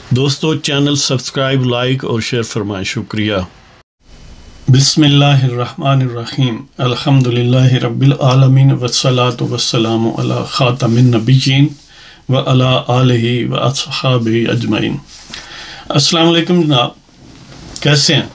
دوستو channel subscribe like اور share فرمائیں، شکریہ۔ بسم اللہ الرحمن الرحیم، الحمدللہ رب العالمین والصلاة والسلام علی خاتم النبیین وعلی آلہ واصحابہ اجمعین۔ السلام علیکم جناب، کیسے ہیں؟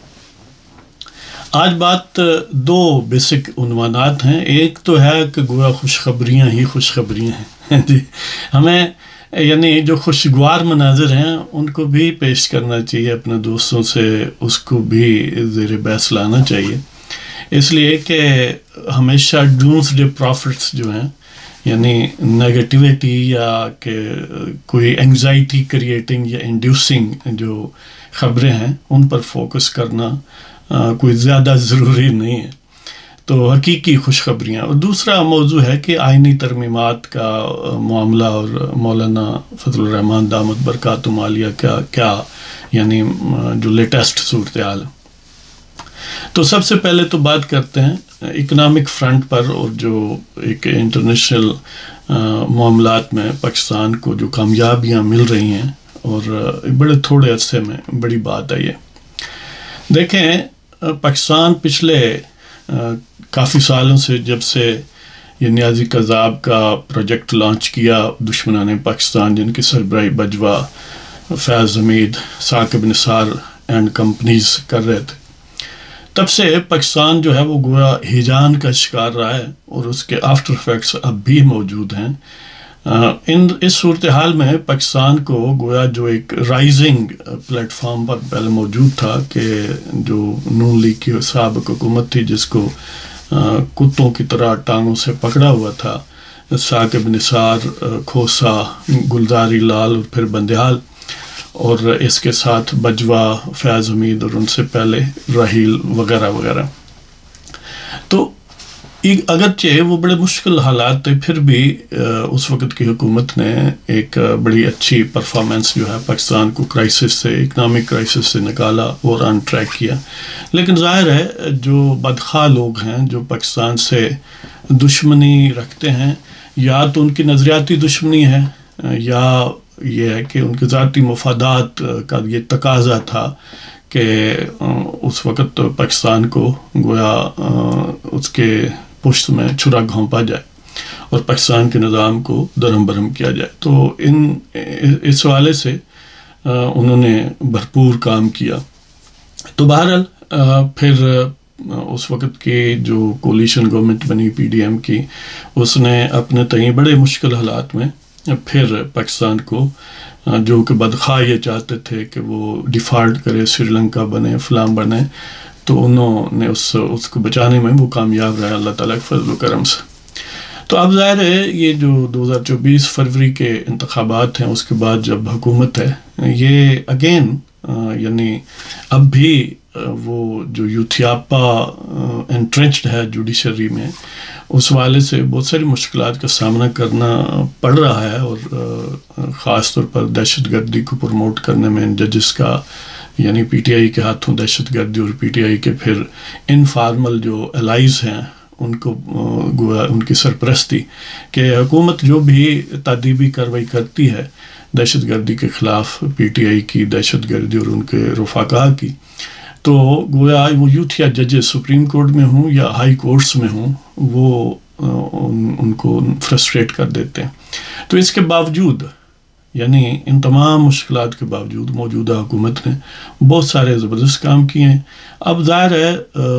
آج بات دو بیسک عنوانات ہیں۔ ایک تو ہے کہ گویا خوشخبریاں ہی خوشخبریاں ہیں جی، ہمیں یعنی جو خوشگوار مناظر ہیں ان کو بھی پیش کرنا چاہیے اپنے دوستوں سے، اس کو بھی زیر بحث لانا چاہیے، اس لیے کہ ہمیشہ ڈومز ڈے پروفٹس جو ہیں، یعنی نیگیٹیوٹی یا کہ کوئی انگزائٹی کریٹنگ یا انڈیوسنگ جو خبریں ہیں ان پر فوکس کرنا کوئی زیادہ ضروری نہیں ہے، تو حقیقی خوشخبریاں۔ اور دوسرا موضوع ہے کہ آئینی ترمیمات کا معاملہ اور مولانا فضل الرحمان دامت برکاتہم عالیہ کا کیا یعنی جو لیٹسٹ صورتحال ہے۔ تو سب سے پہلے تو بات کرتے ہیں اکنامک فرنٹ پر، اور جو ایک انٹرنیشنل معاملات میں پاکستان کو جو کامیابیاں مل رہی ہیں اور بڑے تھوڑے عرصے میں بڑی بات ہے یہ۔ دیکھیں، پاکستان پچھلے کافی سالوں سے جب سے یہ نیازی قذاب کا پروجیکٹ لانچ کیا دشمنان پاکستان، جن کی سربراہی بجوا، فیض حمید، ثاقب نثار اینڈ کمپنیز کر رہے تھے، تب سے پاکستان جو ہے وہ گویا ہیجان کا شکار رہا ہے، اور اس کے آفٹر افیکٹس اب بھی موجود ہیں۔ اس صورتحال میں پاکستان کو گویا جو ایک رائزنگ پلیٹ فارم پر پہلے موجود تھا کہ جو نون لیگ کی سابق حکومت تھی، جس کو کتوں کی طرح ٹانگوں سے پکڑا ہوا تھا، ثاقب نثار، کھوسا، گلزاری لال اور پھر بندیال، اور اس کے ساتھ بجوا، فیض حمید اور ان سے پہلے رحیل وغیرہ وغیرہ۔ تو اگرچہ وہ بڑے مشکل حالات تھے، پھر بھی اس وقت کی حکومت نے ایک بڑی اچھی پرفارمنس جو ہے پاکستان کو کرائسس سے، اکنامک کرائسس سے نکالا اور آن ٹریک کیا۔ لیکن ظاہر ہے جو بدخواہ لوگ ہیں، جو پاکستان سے دشمنی رکھتے ہیں، یا تو ان کی نظریاتی دشمنی ہے، یا یہ ہے کہ ان کے ذاتی مفادات کا یہ تقاضا تھا کہ اس وقت پاکستان کو گویا اس کے پشت میں چھرا گھونپا جائے اور پاکستان کے نظام کو درہم برہم کیا جائے۔ تو اس حوالے سے انہوں نے بھرپور کام کیا۔ تو بہرحال پھر اس وقت کی جو کولیشن گورنمنٹ بنی پی ڈی ایم کی، اس نے اپنے تئیں بڑے مشکل حالات میں پھر پاکستان کو، جو کہ بدخواہ یہ چاہتے تھے کہ وہ ڈیفالٹ کرے، سری لنکا بنے، فلاں بنے، تو انہوں نے اس کو بچانے میں وہ کامیاب رہے اللہ تعالیٰ کے فضل و کرم سے۔ تو اب ظاہر ہے یہ جو 2024 فروری کے انتخابات ہیں، اس کے بعد جب حکومت ہے، یہ اگین یعنی اب بھی وہ جو یوتھیاپا انٹرنچڈ ہے جوڈیشری میں، اس والے سے بہت ساری مشکلات کا سامنا کرنا پڑ رہا ہے، اور خاص طور پر دہشت گردی کو پروموٹ کرنے میں ججز کا، یعنی پی ٹی آئی کے ہاتھوں دہشت گردی، اور پی ٹی آئی کے پھر انفارمل جو الائز ہیں ان کو گویا ان کی سرپرستی، کہ حکومت جو بھی تادیبی کارروائی کرتی ہے دہشت گردی کے خلاف، پی ٹی آئی کی دہشت گردی اور ان کے رفقا کی، تو گویا وہ یوتھ یا ججز سپریم کورٹ میں ہوں یا ہائی کورٹس میں ہوں، وہ ان کو فرسٹریٹ کر دیتے ہیں۔ تو اس کے باوجود، یعنی ان تمام مشکلات کے باوجود، موجودہ حکومت نے بہت سارے زبردست کام کیے ہیں۔ اب ظاہر ہے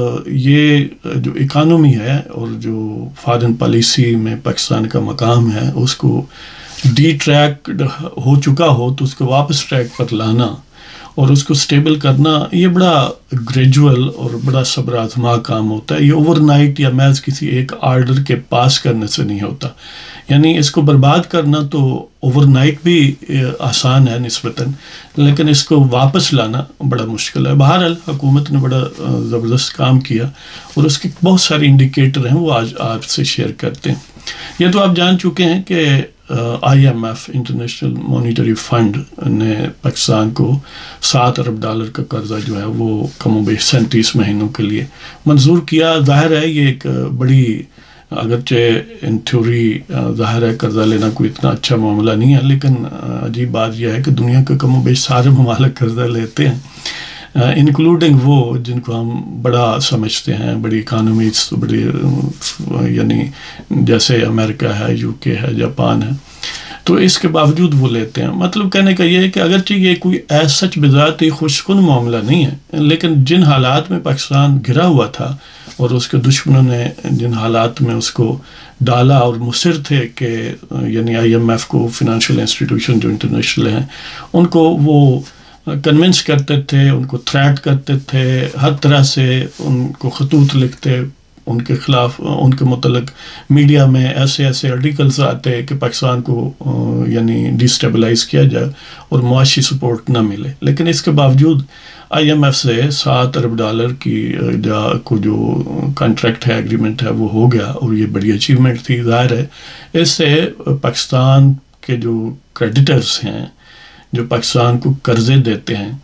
یہ جو اکانومی ہے اور جو فارن پالیسی میں پاکستان کا مقام ہے، اس کو ڈی ٹریکڈ ہو چکا ہو تو اس کو واپس ٹریک پر لانا اور اس کو سٹیبل کرنا، یہ بڑا گریجول اور بڑا صبر آزما کام ہوتا ہے۔ یہ اوور نائٹ یا محض کسی ایک آرڈر کے پاس کرنے سے نہیں ہوتا، یعنی اس کو برباد کرنا تو اوور نائٹ بھی آسان ہے نسبتاً، لیکن اس کو واپس لانا بڑا مشکل ہے۔ بہرحال حکومت نے بڑا زبردست کام کیا، اور اس کے بہت سارے انڈیکیٹر ہیں، وہ آج آپ سے شیئر کرتے ہیں۔ یہ تو آپ جان چکے ہیں کہ I M F international monetary fund نے پاکستان کو $7 ارب کا قرضہ جو ہے وہ کم و بیش 37 مہینوں کے لیے منظور کیا۔ ظاہر ہے یہ ایک بڑی اگرچہ ان تھیوری ظاہر ہے قرضہ لینا کوئی اتنا اچھا معاملہ نہیں ہے، لیکن عجیب بات یہ ہے کہ دنیا کے کم و بیش سارے ممالک قرضہ لیتے ہیں، انکلوڈنگ وہ جن کو ہم بڑا سمجھتے ہیں، بڑی اکانومیز، بڑی یعنی جیسے امریکہ ہے، یو کے ہے، جاپان ہے، تو اس کے باوجود وہ لیتے ہیں۔ مطلب کہنے کا یہ ہے کہ اگرچہ یہ کوئی سچ بذات ہی خوش کن معاملہ نہیں ہے، لیکن جن حالات میں پاکستان گرا ہوا تھا اور اس کے دشمنوں نے جن حالات میں اس کو ڈالا اور مصر تھے کہ یعنی آئی ایم ایف کو، فائنینشیل انسٹیٹیوشن جو انٹرنیشنل ہیں، ان کو وہ کنونس کرتے تھے، ان کو تھریٹ کرتے تھے، ہر طرح سے ان کو خطوط لکھتے، ان کے خلاف، ان کے متعلق میڈیا میں ایسے آرٹیکلز آتے کہ پاکستان کو یعنی ڈیسٹیبلائز کیا جائے اور معاشی سپورٹ نہ ملے، لیکن اس کے باوجود آئی ایم ایف سے $7 ارب کی کو جو کانٹریکٹ ہے، ایگریمنٹ ہے، وہ ہو گیا، اور یہ بڑی اچیومنٹ تھی۔ ظاہر ہے اس سے پاکستان کے جو کریڈیٹرز ہیں، جو پاکستان کو قرضے دیتے ہیں،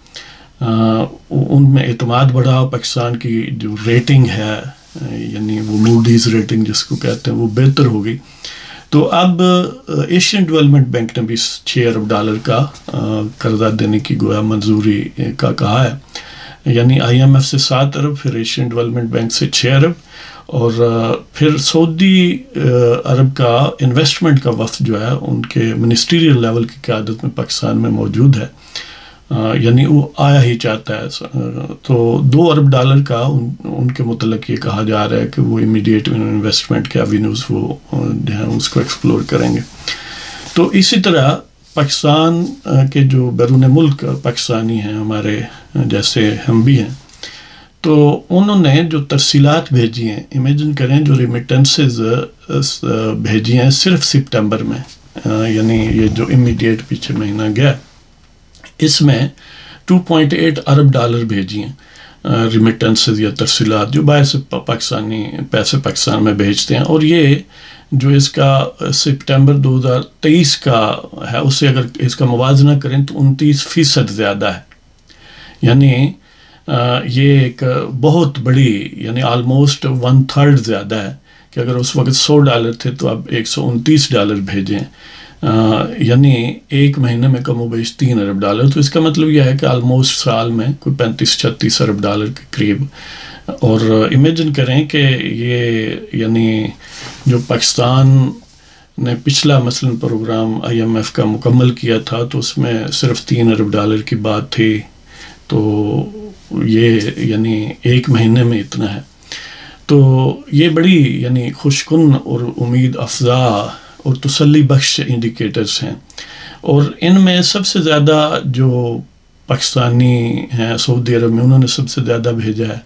ان میں اعتماد بڑھا، پاکستان کی جو ریٹنگ ہے، یعنی وہ موڈیز ریٹنگ جس کو کہتے ہیں، وہ بہتر ہو گئی۔ تو اب ایشین ڈیولپمنٹ بینک نے بھی $6 ارب کا قرضہ دینے کی گویا منظوری کا کہا ہے، یعنی آئی ایم ایف سے 7 ارب، پھر ایشین ڈیولپمنٹ بینک سے 6 ارب، اور پھر سعودی عرب کا انویسٹمنٹ کا وفد جو ہے ان کے منسٹریل لیول کی قیادت میں پاکستان میں موجود ہے، یعنی وہ آیا ہی چاہتا ہے۔ تو $2 ارب کا ان کے متعلق یہ کہا جا رہا ہے کہ وہ امیڈیٹ انویسٹمنٹ کے ایوینیوز وہ جو ہیں اس کو ایکسپلور کریں گے۔ تو اسی طرح پاکستان کے جو بیرون ملک پاکستانی ہیں، ہمارے جیسے ہم بھی ہیں، تو انہوں نے جو ترسیلات بھیجی ہیں، امیجن کریں جو ریمیٹنسز بھیجی ہیں صرف سپٹمبر میں، یعنی یہ جو امیڈیٹ پیچھے مہینہ گیا، اس میں $2.8 ارب بھیجی ہیں ریمیٹنسز یا ترسیلات، جو باہر سے پاکستانی پیسے پاکستان میں بھیجتے ہیں، اور یہ جو اس کا سپٹمبر 2023 کا ہے، اس سے اگر اس کا موازنہ کریں تو 29% زیادہ ہے، یعنی یہ ایک بہت بڑی، یعنی آلموسٹ 1/3 زیادہ ہے، کہ اگر اس وقت $100 تھے تو اب $129 بھیجیں، یعنی ایک مہینے میں کم و بیش $3 ارب۔ تو اس کا مطلب یہ ہے کہ آلموسٹ سال میں کوئی $35-36 ارب کے قریب۔ اور امیجن کریں کہ یہ یعنی جو پاکستان نے پچھلا مثلا پروگرام آئی ایم ایف کا مکمل کیا تھا تو اس میں صرف $3 ارب کی بات تھی، تو یہ یعنی ایک مہینے میں اتنا ہے۔ تو یہ بڑی یعنی خوشکن اور امید افزا اور تسلی بخش انڈیکیٹرز ہیں، اور ان میں سب سے زیادہ جو پاکستانی ہیں سعودی عرب میں، انہوں نے سب سے زیادہ بھیجا ہے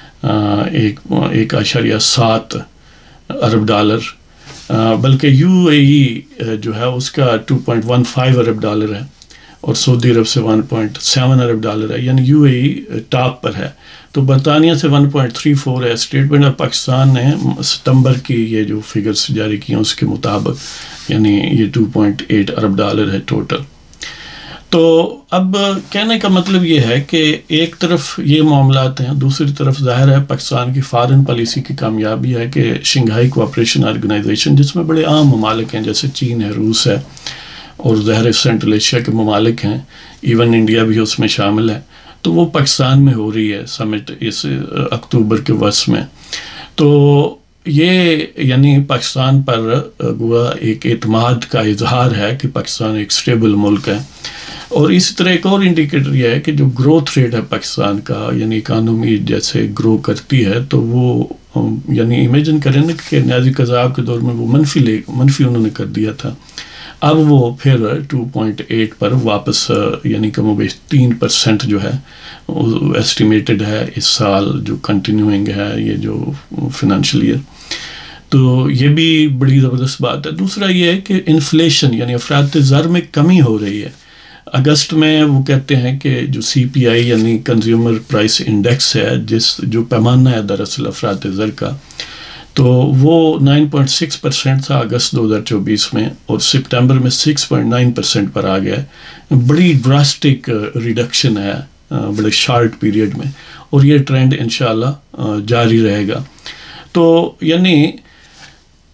1.7 ارب، بلکہ یو اے ای جو ہے اس کا 2.15 ارب ہے، اور سعودی عرب سے 1.7 ارب ہے، یعنی یو اے ای ٹاپ پر ہے۔ تو برطانیہ سے 1.34 ہے۔ اسٹیٹمنٹ آف پاکستان نے ستمبر کی یہ جو فگرز جاری کی ہیں اس کے مطابق یعنی یہ 2.8 ارب ہے ٹوٹل۔ تو اب کہنے کا مطلب یہ ہے کہ ایک طرف یہ معاملات ہیں، دوسری طرف ظاہر ہے پاکستان کی فارن پالیسی کی کامیابی ہے کہ شنگھائی کوآپریشن آرگنائزیشن، جس میں بڑے عام ممالک ہیں جیسے چین ہے، روس ہے، اور ظاہر سینٹرل ایشیا کے ممالک ہیں، ایون انڈیا بھی اس میں شامل ہے، تو وہ پاکستان میں ہو رہی ہے سمٹ اس اکتوبر کے وسط میں۔ تو یہ یعنی پاکستان پر گویا ایک اعتماد کا اظہار ہے کہ پاکستان ایک سٹیبل ملک ہے۔ اور اسی طرح ایک اور انڈیکیٹر یہ ہے کہ جو گروتھ ریٹ ہے پاکستان کا، یعنی اکانومی جیسے گرو کرتی ہے تو وہ یعنی امیجن کریں نا کہ نیازی قذاب کے دور میں وہ منفی انہوں نے کر دیا تھا، اب وہ پھر 2.8 پر واپس یعنی کم و بیش 3% جو ہے ایسٹیمیٹڈ ہے اس سال جو کنٹینیوئنگ ہے یہ جو فائنینشیل ایئر۔ تو یہ بھی بڑی زبردست بات ہے۔ دوسرا یہ ہے کہ انفلیشن یعنی افراط زر میں کمی ہو رہی ہے۔ اگست میں وہ کہتے ہیں کہ جو سی پی آئی یعنی کنزیومر پرائس انڈیکس ہے، جو پیمانہ ہے دراصل افراط زر کا، تو وہ 9.6% تھا اگست 2024 میں، اور سپٹمبر میں 6.9% پر آ گیا ہے۔ بڑی ڈراسٹک ریڈکشن ہے بڑے شارٹ پیریڈ میں، اور یہ ٹرینڈ انشاءاللہ جاری رہے گا۔ تو یعنی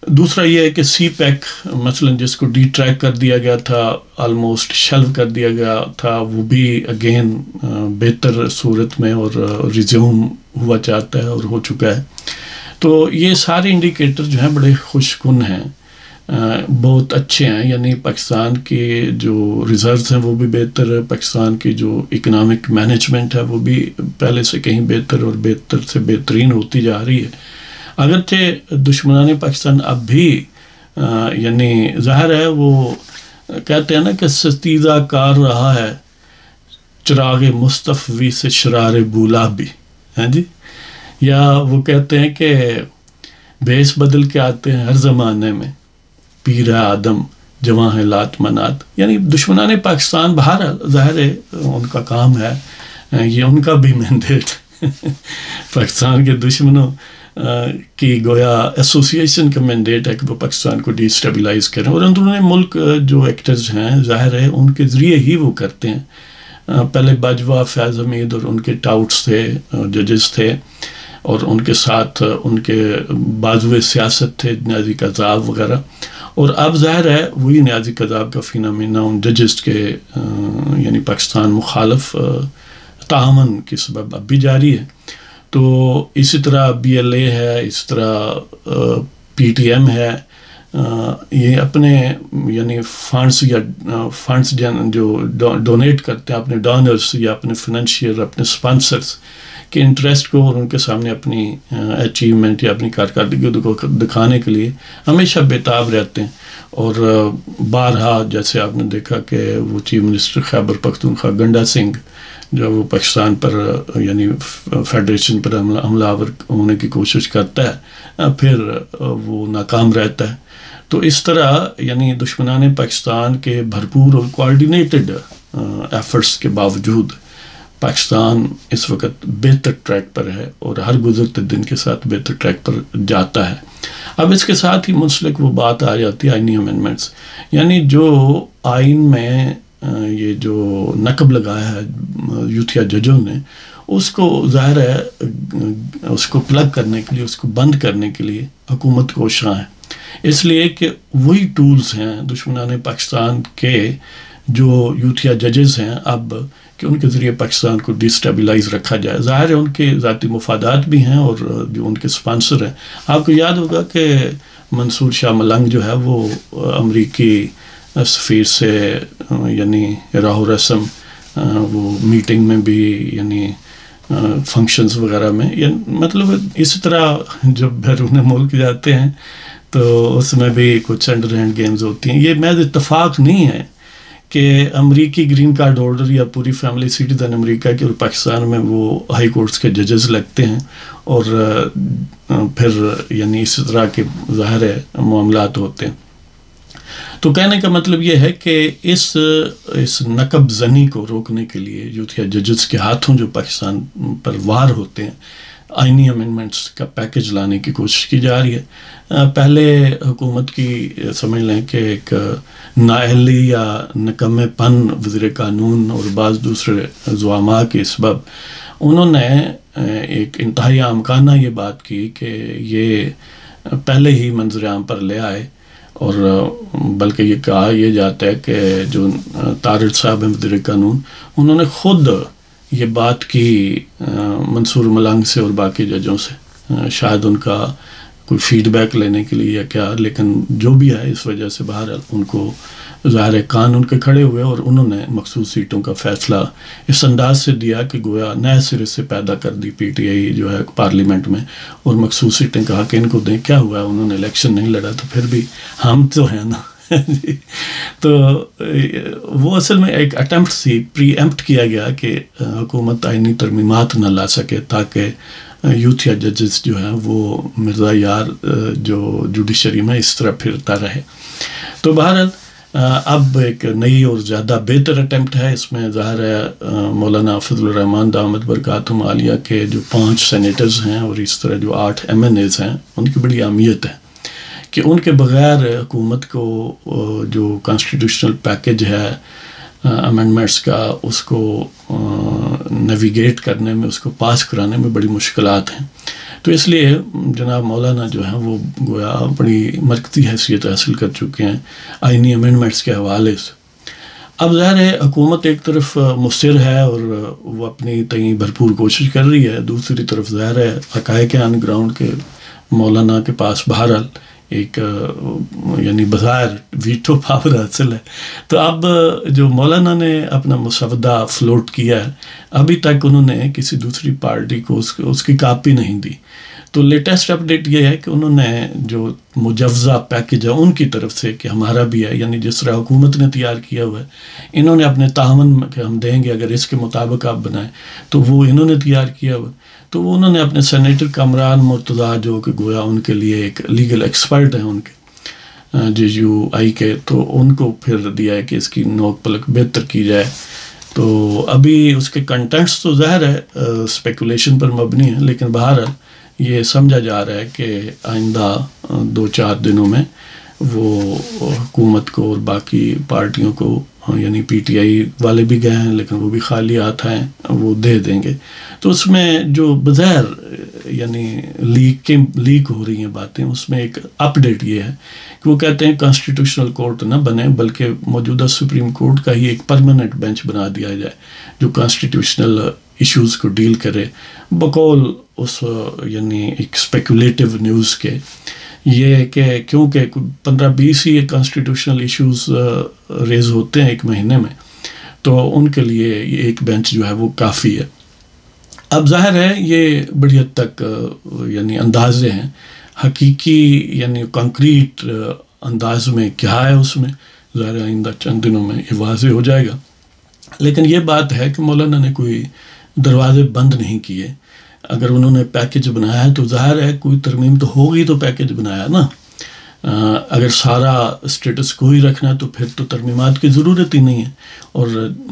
دوسرا یہ ہے کہ سی پیک مثلا جس کو ڈی ٹریک کر دیا گیا تھا، آلموسٹ شیلو کر دیا گیا تھا، وہ بھی اگین بہتر صورت میں اور ریزیوم ہوا چاہتا ہے اور ہو چکا ہے. تو یہ سارے انڈیکیٹر جو ہیں بڑے خوش کن ہیں، بہت اچھے ہیں. یعنی پاکستان کے جو ریزروز ہیں وہ بھی بہتر ہے، پاکستان کی جو اکنامک مینجمنٹ ہے وہ بھی پہلے سے کہیں بہتر اور بہتر سے بہترین ہوتی جا رہی ہے. اگرچہ دشمنان پاکستان اب بھی یعنی ظاہر ہے وہ کہتے ہیں نا کہ ستیزہ کار رہا ہے چراغ مصطفی سے شرار بولابی، ہاں جی، یا وہ کہتے ہیں کہ بھیس بدل کے آتے ہیں ہر زمانے میں، پیر آدم جواں ہے لات منات. یعنی دشمنان پاکستان بہرحال ظاہر ہے ان کا کام ہے، یہ ان کا بھی مینڈیٹ پاکستان کے دشمنوں کی گویا ایسوسیشن کا مینڈیٹ ہے کہ وہ پاکستان کو ڈی اسٹیبلائز کریں، اور اندرون ملک جو ایکٹرز ہیں ظاہر ہے ان کے ذریعے ہی وہ کرتے ہیں. پہلے باجوہ، فیض حمید اور ان کے ٹاؤٹس تھے، ججز تھے، اور ان کے ساتھ ان کے بازوئے سیاست تھے نیازی قذاب وغیرہ، اور اب ظاہر ہے وہی نیازی قذاب کا فینامینا ان ججز کے یعنی پاکستان مخالف تعاون کے سبب اب بھی جاری ہے. تو اسی طرح بی ایل اے ہے، اسی طرح پی ٹی ایم ہے، یہ اپنے یعنی فنڈس جو ڈونیٹ کرتے ہیں اپنے ڈونرز یا اپنے فنانشیل اپنے اسپانسرز کے انٹرسٹ کو اور ان کے سامنے اپنی اچیومنٹ یا اپنی کارکردگی کو دکھانے کے لیے ہمیشہ بےتاب رہتے ہیں. اور بارہا جیسے آپ نے دیکھا کہ وہ چیف منسٹر خیبر پختونخوا گنڈا سنگھ جو وہ پاکستان پر یعنی فیڈریشن پر حملہ آور ہونے کی کوشش کرتا ہے، پھر وہ ناکام رہتا ہے. تو اس طرح یعنی دشمنان پاکستان کے بھرپور اور کوآرڈینیٹڈ ایفرٹس کے باوجود پاکستان اس وقت بہتر ٹریک پر ہے اور ہر گزرتے دن کے ساتھ بہتر ٹریک پر جاتا ہے. اب اس کے ساتھ ہی منسلک وہ بات آ جاتی ہے آئینی امینڈمنٹس، یعنی جو آئین میں یہ جو نقب لگایا ہے یوتھیا ججوں نے، اس کو ظاہر ہے اس کو پلگ کرنے کے لیے، اس کو بند کرنے کے لیے حکومت کوشاں ہے. اس لیے کہ وہی ٹولز ہیں دشمنان پاکستان کے جو یوتھیا ججز ہیں اب، کہ ان کے ذریعے پاکستان کو ڈی اسٹیبلائز رکھا جائے. ظاہر ہے ان کے ذاتی مفادات بھی ہیں اور جو ان کے سپانسر ہیں. آپ کو یاد ہوگا کہ منصور شاہ ملنگ جو ہے وہ امریکی سفیر سے یعنی راہ و رسم وہ میٹنگ میں بھی یعنی فنکشنز وغیرہ میں، یعنی مطلب اسی طرح جب بیرون ملک جاتے ہیں تو اس میں بھی کچھ انڈر ہینڈ گیمز ہوتی ہیں. یہ محض اتفاق نہیں ہے کہ امریکی گرین کارڈ ہولڈر یا پوری فیملی سٹیزن امریکہ کے اور پاکستان میں وہ ہائی کورٹس کے ججز لگتے ہیں اور پھر یعنی اسی طرح کے ظاہر معاملات ہوتے ہیں. تو کہنے کا مطلب یہ ہے کہ اس نقب زنی کو روکنے کے لیے یوتھیا ججز کے ہاتھوں جو پاکستان پر وار ہوتے ہیں، آئینی امینڈمنٹس کا پیکج لانے کی کوشش کی جا رہی ہے. پہلے حکومت کی سمجھ لیں کہ ایک نااہلی یا نکمے پن وزیر قانون اور بعض دوسرے زعماء کے سبب انہوں نے ایک انتہائی آمکانہ یہ بات کی کہ یہ پہلے ہی منظر عام پر لے آئے، اور بلکہ یہ کہا یہ جاتا ہے کہ جو طارق صاحب ہیں وزیر قانون، انہوں نے خود یہ بات کی منصور ملنگ سے اور باقی ججوں سے، شاید ان کا کوئی فیڈ بیک لینے کے لیے یا کیا، لیکن جو بھی ہے اس وجہ سے بہرحال ان کو ظاہر کان ان کے کھڑے ہوئے اور انہوں نے مخصوص سیٹوں کا فیصلہ اس انداز سے دیا کہ گویا نئے سرے سے پیدا کر دی پی ٹی آئی جو ہے پارلیمنٹ میں، اور مخصوص سیٹیں کہا کہ ان کو دیں. کیا ہوا ہے، انہوں نے الیکشن نہیں لڑا تو پھر بھی ہم تو ہیں نا. تو وہ اصل میں ایک اٹیمپٹ سی، پری ایمپٹ کیا گیا کہ حکومت آئینی ترمیمات نہ لا سکے تاکہ یوتھیا ججز جو ہیں وہ مرزا یار جو جوڈیشری میں اس طرح پھرتا رہے. تو بہرحال اب ایک نئی اور زیادہ بہتر اٹیمپٹ ہے. اس میں ظاہر ہے مولانا فضل الرحمان دامت برکاتہم عالیہ کے جو 5 سینیٹرز ہیں اور اس طرح جو 8 ایم این ایز ہیں، ان کی بڑی اہمیت ہے کہ ان کے بغیر حکومت کو جو کانسٹیٹیوشنل پیکج ہے امینڈمنٹس کا، اس کو نیویگیٹ کرنے میں، اس کو پاس کرانے میں بڑی مشکلات ہیں. تو اس لیے جناب مولانا جو ہیں وہ گویا بڑی مرکزی حیثیت حاصل کر چکے ہیں آئینی امینڈمنٹس کے حوالے سے۔ اب ظاہر ہے حکومت ایک طرف مصر ہے اور وہ اپنی تئیں بھرپور کوشش کر رہی ہے، دوسری طرف ظاہر ہے حقائق آن گراؤنڈ کے مولانا کے پاس بہرحال ایک یعنی بظاہر ویٹو پاور حاصل ہے۔ تو اب جو مولانا نے اپنا مسودہ فلوٹ کیا ہے، ابھی تک انہوں نے کسی دوسری پارٹی کو اس کی کاپی نہیں دی۔ تو لیٹسٹ اپڈیٹ یہ ہے کہ انہوں نے جو مجوزہ پیکج ہے ان کی طرف سے کہ ہمارا بھی ہے، یعنی جس طرح حکومت نے تیار کیا ہوا ہے، انہوں نے اپنے تعاون کہ ہم دیں گے اگر اس کے مطابق آپ بنائیں، تو وہ انہوں نے تیار کیا ہوا۔ تو وہ انہوں نے اپنے سینیٹر کامران مرتضیٰ جو کہ گویا ان کے لیے ایک لیگل ایکسپرٹ ہیں ان کے JUI کے، تو ان کو پھر دیا ہے کہ اس کی نوک پلک بہتر کی جائے۔ تو ابھی اس کے کنٹینٹس تو ظاہر ہے اسپیکولیشن پر مبنی ہے، لیکن بہرحال یہ سمجھا جا رہا ہے کہ آئندہ 2-4 دنوں میں وہ حکومت کو اور باقی پارٹیوں کو، یعنی PTI والے بھی گئے ہیں لیکن وہ بھی خالی ہاتھ ہیں، وہ دے دیں گے۔ تو اس میں جو بظاہر یعنی لیک ہو رہی ہیں باتیں، اس میں ایک اپڈیٹ یہ ہے کہ وہ کہتے ہیں کانسٹیٹیوشنل کورٹ نہ بنے بلکہ موجودہ سپریم کورٹ کا ہی ایک پرماننٹ بینچ بنا دیا جائے جو کانسٹیٹیوشنل ایشوز کو ڈیل کرے۔ بقول اس یعنی ایک اسپیکولیٹو نیوز کے یہ ہے کہ کیونکہ 15-20 ہی کانسٹیٹیوشنل ایشوز ریز ہوتے ہیں ایک مہینے میں، تو ان کے لیے یہ ایک بینچ جو ہے وہ کافی ہے۔ اب ظاہر ہے یہ بڑی حد تک یعنی اندازے ہیں، حقیقی یعنی کنکریٹ انداز میں کیا ہے اس میں ظاہر آئندہ چند دنوں میں یہ واضح ہو جائے گا۔ لیکن یہ بات ہے کہ مولانا نے کوئی دروازے بند نہیں کیے۔ اگر انہوں نے پیکج بنایا ہے تو ظاہر ہے کوئی ترمیم تو ہوگی، تو پیکج بنایا نا۔ اگر سارا اسٹیٹس کو ہی رکھنا ہے تو پھر تو ترمیمات کی ضرورت ہی نہیں ہے۔ اور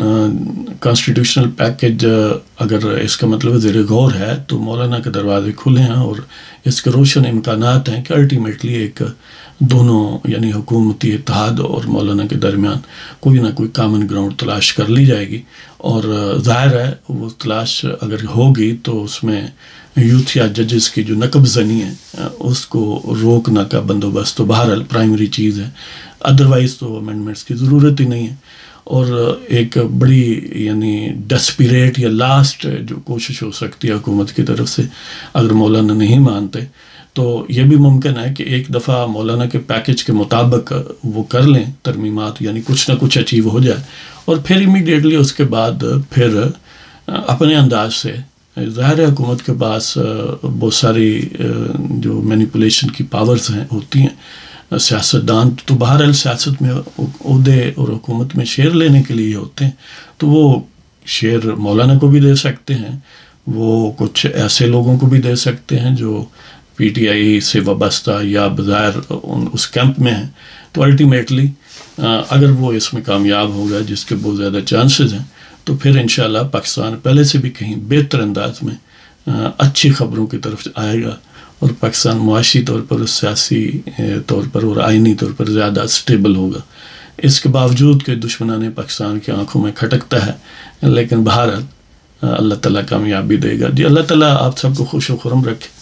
کانسٹیٹیوشنل پیکج اگر اس کا مطلب زیر غور ہے تو مولانا کے دروازے کھلے ہیں اور اس کے روشن امکانات ہیں کہ الٹیمیٹلی ایک دونوں یعنی حکومتی اتحاد اور مولانا کے درمیان کوئی نہ کوئی کامن گراؤنڈ تلاش کر لی جائے گی۔ اور ظاہر ہے وہ تلاش اگر ہوگی تو اس میں یوتھ یا ججز کی جو نقب زنی ہے اس کو روکنا کا بندوبست تو بہرحال پرائمری چیز ہے، ادروائز تو امینڈمنٹس کی ضرورت ہی نہیں ہے۔ اور ایک بڑی یعنی ڈیسپریٹ یا لاسٹ جو کوشش ہو سکتی ہے حکومت کی طرف سے، اگر مولانا نہیں مانتے تو یہ بھی ممکن ہے کہ ایک دفعہ مولانا کے پیکج کے مطابق وہ کر لیں ترمیمات، یعنی کچھ نہ کچھ اچیو ہو جائے، اور پھر امیڈیٹلی اس کے بعد پھر اپنے انداز سے ظاہر ہے حکومت کے پاس بہت ساری جو مینیپولیشن کی پاورز ہیں ہوتی ہیں، سیاستدان تو بہرحال سیاست میں عہدے اور حکومت میں شیئر لینے کے لیے ہوتے ہیں، تو وہ شیئر مولانا کو بھی دے سکتے ہیں، وہ کچھ ایسے لوگوں کو بھی دے سکتے ہیں جو PTI سے وابستہ یا بظاہر اس کیمپ میں ہیں۔ تو الٹیمیٹلی اگر وہ اس میں کامیاب ہوگا، جس کے بہت زیادہ چانسز ہیں، تو پھر انشاءاللہ پاکستان پہلے سے بھی کہیں بہتر انداز میں اچھی خبروں کی طرف آئے گا، اور پاکستان معاشی طور پر، سیاسی طور پر اور آئینی طور پر زیادہ سٹیبل ہوگا۔ اس کے باوجود کہ دشمنان پاکستان کی آنکھوں میں کھٹکتا ہے، لیکن بہرحال اللہ تعالیٰ کامیابی دے گا۔ جی اللہ تعالیٰ آپ سب کو خوش و خرم رکھے۔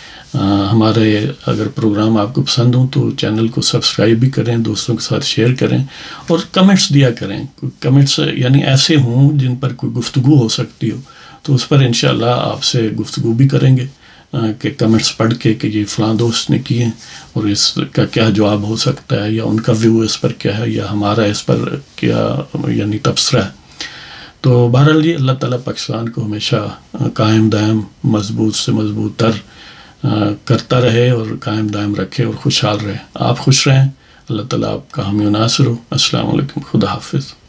ہمارے اگر پروگرام آپ کو پسند ہوں تو چینل کو سبسکرائب بھی کریں، دوستوں کے ساتھ شیئر کریں، اور کمنٹس دیا کریں۔ کمنٹس یعنی ایسے ہوں جن پر کوئی گفتگو ہو سکتی ہو، تو اس پر انشاءاللہ آپ سے گفتگو بھی کریں گے کہ کمنٹس پڑھ کے کہ یہ فلاں دوست نے کیے اور اس کا کیا جواب ہو سکتا ہے، یا ان کا ویو اس پر کیا ہے، یا ہمارا اس پر کیا یعنی تبصرہ ہے۔ تو بہرحال یہ اللہ تعالیٰ پاکستان کو ہمیشہ قائم دائم مضبوط سے مضبوط تر کرتا رہے اور قائم دائم رکھے اور خوشحال رہے۔ آپ خوش رہیں، اللہ تعالیٰ آپ کا حامی و ناصر ہو۔ السلام علیکم، خدا حافظ۔